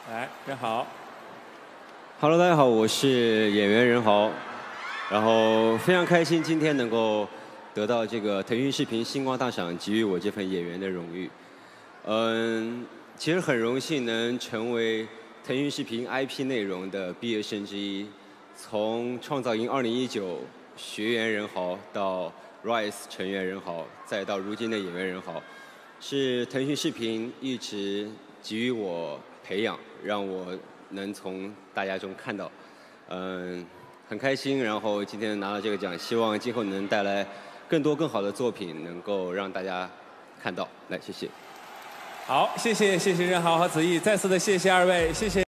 来，任豪。 Hello， 大家好，我是演员任豪，然后非常开心今天能够得到这个腾讯视频星光大赏给予我这份演员的荣誉。其实很荣幸能成为腾讯视频 IP 内容的毕业生之一，从创造营2019学员任豪到 Rise 成员任豪，再到如今的演员任豪，是腾讯视频一直给予我培养，让我能从大家中看到，很开心。然后今天拿到这个奖，希望今后能带来更多更好的作品，能够让大家看到。来，谢谢。 好，谢谢任豪和子毅，再次的谢谢二位，谢谢。